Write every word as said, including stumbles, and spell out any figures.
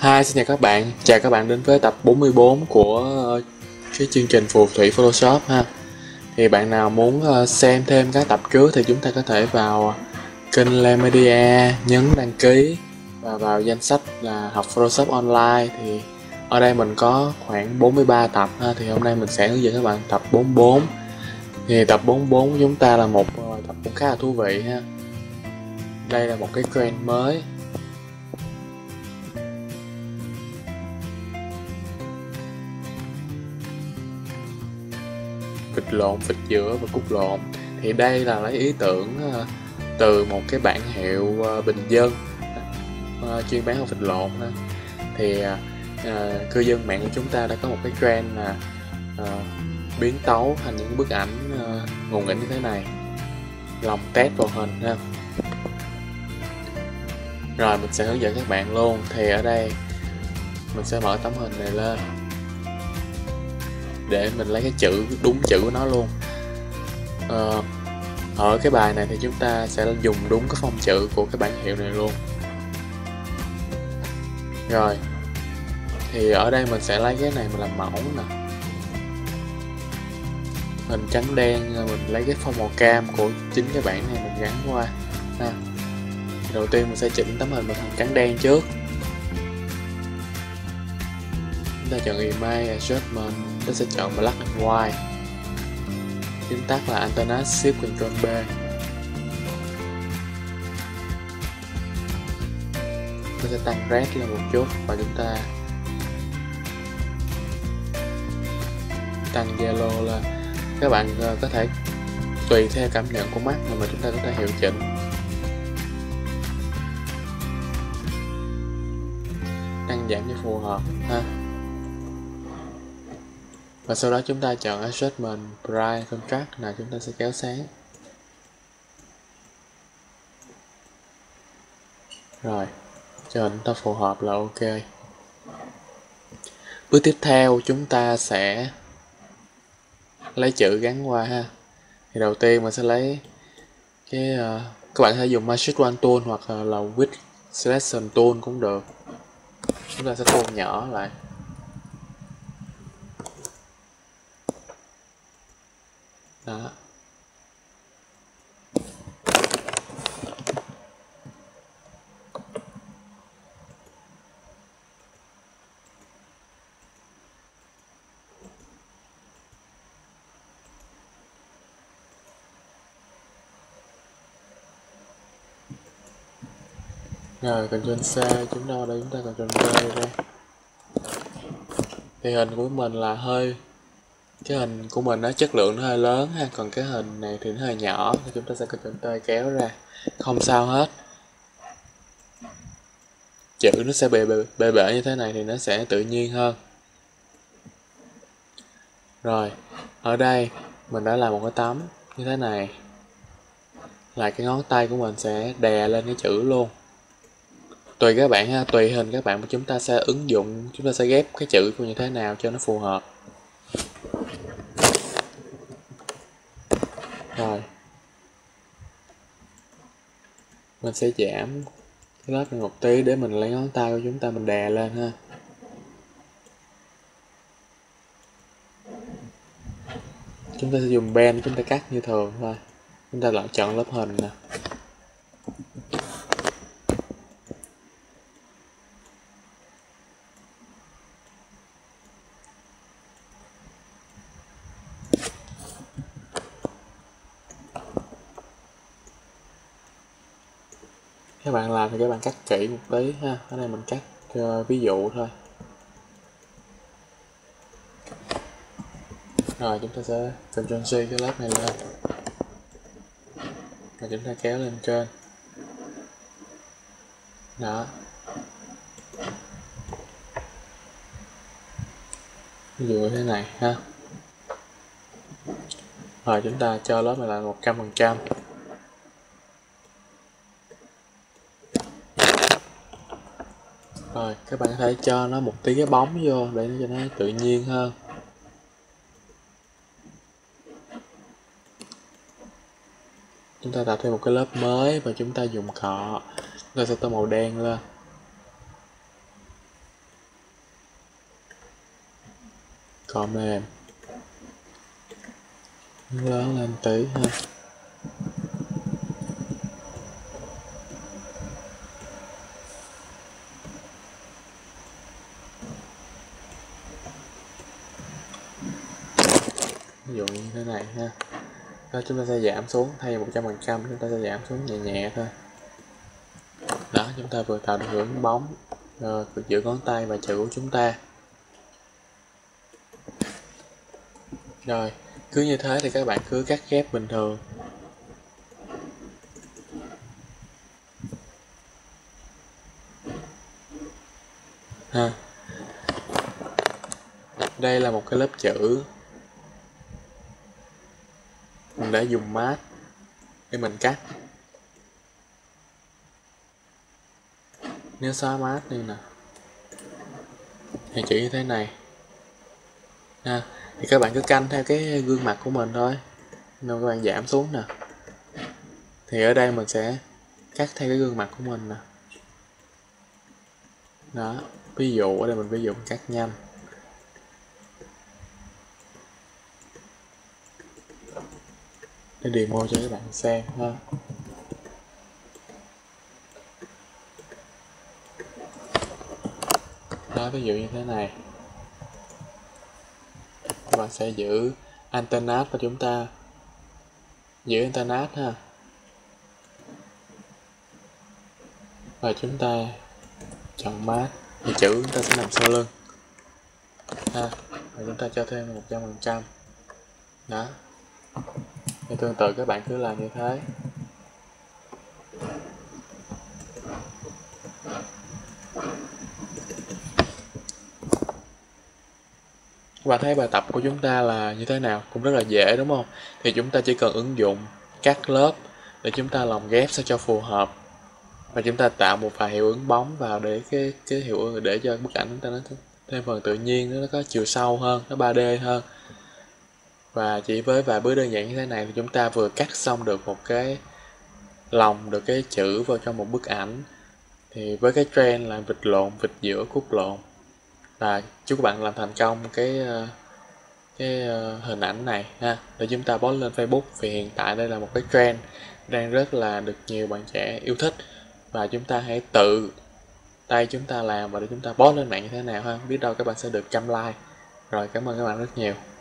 Hi, xin chào các bạn, chào các bạn đến với tập bốn mươi bốn của ờ, cái chương trình phù thủy Photoshop ha. Thì bạn nào muốn ờ, xem thêm các tập trước thì chúng ta có thể vào kênh Lam Media, nhấn đăng ký và vào danh sách là học Photoshop online. Thì ở đây mình có khoảng bốn mươi ba tập ha, thì hôm nay mình sẽ hướng dẫn các bạn tập bốn mươi bốn. Thì tập bốn mươi bốn của chúng ta là một ờ, tập cũng khá là thú vị ha. Đây là một cái trend mới. Vịt lộn, vịt giữa và cút lộn. Thì đây là lấy ý tưởng uh, từ một cái bản hiệu uh, bình dân uh, chuyên bán vịt lộn ha. Thì uh, uh, cư dân mạng của chúng ta đã có một cái trend là uh, biến tấu thành những bức ảnh uh, ngôn nghĩnh như thế này, lòng tét vào hình ha. Rồi mình sẽ hướng dẫn các bạn luôn. Thì ở đây mình sẽ mở tấm hình này lên để mình lấy cái chữ đúng chữ của nó luôn. Ờ, ở cái bài này thì chúng ta sẽ dùng đúng cái phông chữ của cái bản hiệu này luôn. Rồi thì ở đây mình sẽ lấy cái này mình làm mẫu nè, hình trắng đen, mình lấy cái phông màu cam của chính cái bản này mình gắn qua ha. Đầu tiên mình sẽ chỉnh tấm hình mình thành trắng đen trước. Chúng ta chọn Image Adjustment, chúng ta sẽ chọn Black and White, chính tắc là Alternate Shift Control B. Chúng ta sẽ tăng red lên một chút và chúng ta tăng yellow lên. Các bạn có thể tùy theo cảm nhận của mắt mà chúng ta có thể hiệu chỉnh. Tăng giảm cho phù hợp ha. Và sau đó chúng ta chọn Adjustment Bright Contrast là chúng ta sẽ kéo sáng. Rồi, cho hình ta phù hợp là ok. Bước tiếp theo chúng ta sẽ lấy chữ gắn qua ha. Thì đầu tiên mình sẽ lấy cái uh, các bạn có thể dùng Magic Wand Tool hoặc là Quick Selection Tool cũng được. Chúng ta sẽ tô nhỏ lại. Đó. Rồi Ctrl C, chúng ta ở đây chúng ta Ctrl V đây. Thì hình của mình là hơi cái hình của mình nó chất lượng nó hơi lớn ha, còn cái hình này thì nó hơi nhỏ thì chúng ta sẽ Ctrl T kéo ra, không sao hết. Chữ nó sẽ bề bề, bề bể như thế này thì nó sẽ tự nhiên hơn. Rồi ở đây mình đã làm một cái tấm như thế này, là cái ngón tay của mình sẽ đè lên cái chữ luôn. Tùy các bạn ha, tùy hình các bạn mà chúng ta sẽ ứng dụng, chúng ta sẽ ghép cái chữ của như thế nào cho nó phù hợp. Rồi mình sẽ giảm cái lớp này một tí để mình lấy ngón tay của chúng ta mình đè lên ha. Chúng ta sẽ dùng pen chúng ta cắt như thường thôi. Chúng ta lại chọn lớp hình nè. Các bạn làm thì các bạn cắt kỹ một tí ha. Ở đây mình cắt uh, ví dụ thôi. Rồi chúng ta sẽ Ctrl C cái lớp này lên, rồi chúng ta kéo lên trên. Đó. Ví dụ như thế này ha. Rồi chúng ta cho lớp này là một trăm phần trăm. Rồi các bạn có thể cho nó một tí cái bóng vô để cho nó tự nhiên hơn. Chúng ta tạo thêm một cái lớp mới và chúng ta dùng cọ, chúng ta sẽ tô màu đen lên. cọ mềm lớn lên tí ha. Ví dụ như thế này ha. Đó, chúng ta sẽ giảm xuống, thay một trăm phần trăm chúng ta sẽ giảm xuống nhẹ nhẹ thôi. Đó, chúng ta vừa tạo được hiệu ứng bóng rồi, giữa ngón tay và chữ của chúng ta. Rồi, cứ như thế thì các bạn cứ cắt ghép bình thường. Ha. Đây là một cái lớp chữ. Mình đã dùng mát để mình cắt. Nếu xóa mát đi nè, thì chữ như thế này. Ha. Thì các bạn cứ canh theo cái gương mặt của mình thôi. Nên các bạn giảm xuống nè. Thì ở đây mình sẽ cắt theo cái gương mặt của mình nè. Đó, ví dụ ở đây mình ví dụ mình cắt nhanh. Để demo cho các bạn xem ha. Đó, ví dụ như thế này. Các bạn sẽ giữ alternate và chúng ta giữ alternate ha. Và chúng ta chọn mát thì chữ chúng ta sẽ nằm sau lưng ha. Và chúng ta cho thêm một trăm phần trăm. Đó. Thì tương tự các bạn cứ làm như thế. Các bạn thấy bài tập của chúng ta là như thế nào, cũng rất là dễ đúng không? Thì chúng ta chỉ cần ứng dụng cắt lớp để chúng ta lồng ghép sao cho phù hợp, và chúng ta tạo một vài hiệu ứng bóng vào để cái cái hiệu ứng để cho bức ảnh chúng ta nó thêm phần tự nhiên, nó có chiều sâu hơn, nó ba D hơn. Và chỉ với vài bước đơn giản như thế này thì chúng ta vừa cắt xong được một cái lồng, được cái chữ vào trong một bức ảnh. Thì với cái trend là vịt lộn, vịt giữa cút lộn. Và chúc các bạn làm thành công cái cái hình ảnh này ha, để chúng ta post lên Facebook. Vì hiện tại đây là một cái trend đang rất là được nhiều bạn trẻ yêu thích, và chúng ta hãy tự tay chúng ta làm và để chúng ta post lên mạng như thế nào ha, biết đâu các bạn sẽ được trăm like. Rồi, cảm ơn các bạn rất nhiều.